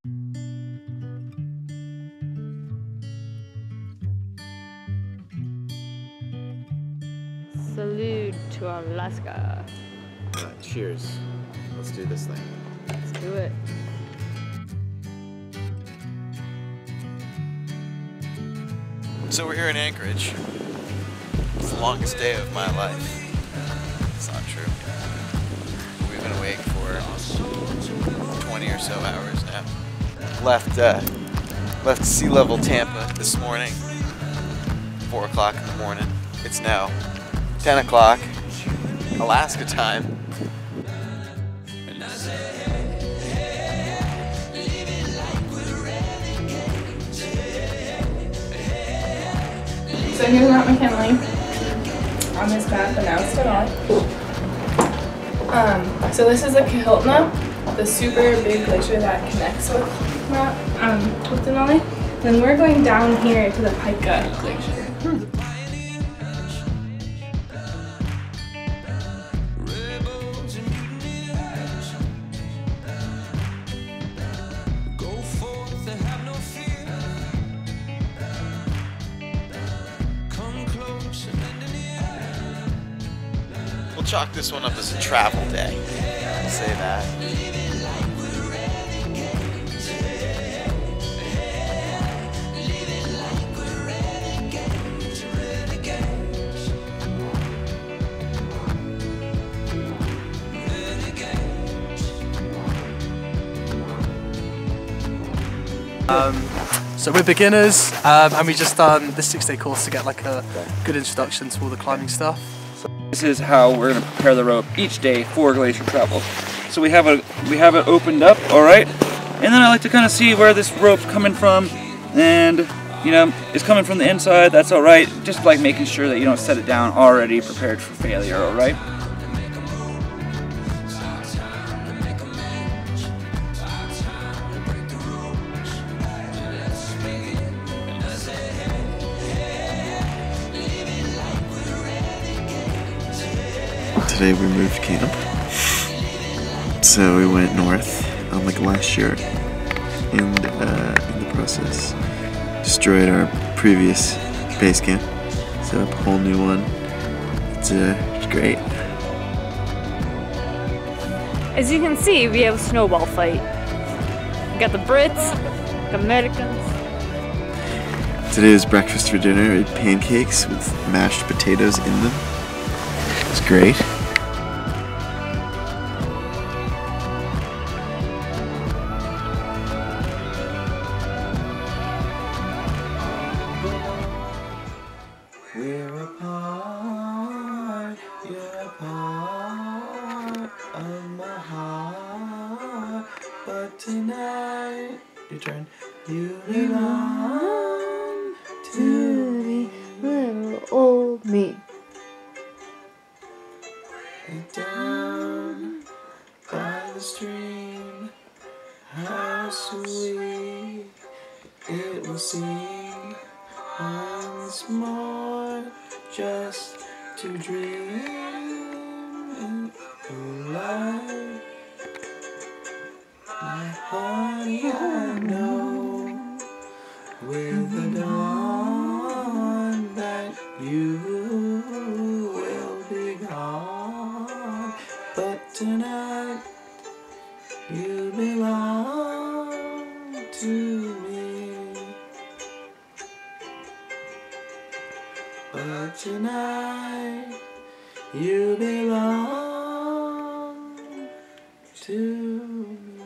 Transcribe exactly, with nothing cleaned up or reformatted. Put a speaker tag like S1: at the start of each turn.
S1: Salute to Alaska.
S2: Uh, cheers. Let's do this thing.
S1: Let's do it.
S2: So we're here in Anchorage. It's the longest day of my life. It's not true. We've been awake for twenty or so hours now. Left, uh, left sea level Tampa this morning. four o'clock in the morning. It's now ten o'clock, Alaska time.
S3: So here's Mount McKinley on this map, and now it's Denali. Um, so this is the Kahiltna, the super big glacier that connects with Mount, um, with Denali. Then we're going down here to the Pika Glacier. Hmm.
S2: We'll chalk this one up as a travel day. I'll say that.
S4: Um, so we're beginners, um, and we just done this six-day course to get like a good introduction to all the climbing stuff.
S5: This is how we're going to prepare the rope each day for glacier travel. So we have a we have it opened up, all right, and then I like to kind of see where this rope's coming from, and you know, it's coming from the inside. That's all right. Just like making sure that you don't set it down already prepared for failure, all right.
S6: Today we moved camp, so we went north on the glacier, and uh, in the process destroyed our previous base camp, set up a whole new one. It's, uh, it's great.
S1: As you can see, we have a snowball fight. We got the Brits, the Americans.
S6: Today was breakfast for dinner. We had pancakes with mashed potatoes in them. It's great.
S7: We're apart, you're a part of my heart, but tonight, your turn, you belong to me, little old me. And down by the stream, how sweet it will seem once more, just to dream of life. My honey, I know with the dawn that you will be gone, but tonight you belong to me. But tonight you belong to me.